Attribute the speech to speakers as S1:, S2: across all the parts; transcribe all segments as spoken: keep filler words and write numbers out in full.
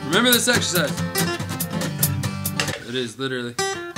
S1: Remember this exercise. It is literally.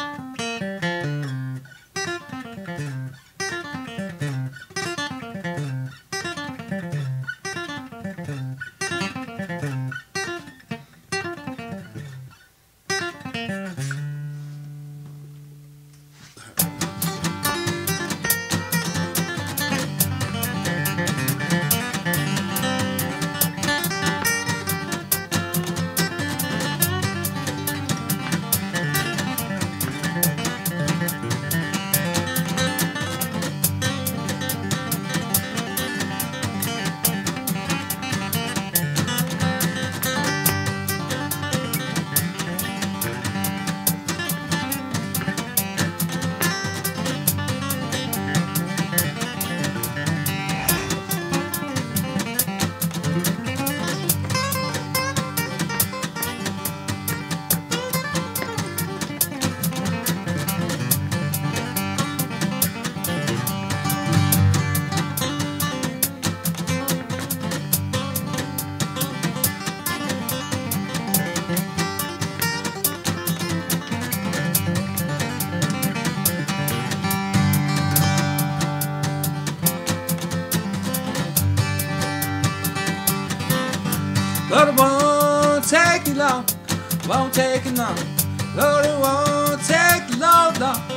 S2: But it won't take you long, won't take you long. Lord, it won't take long, long.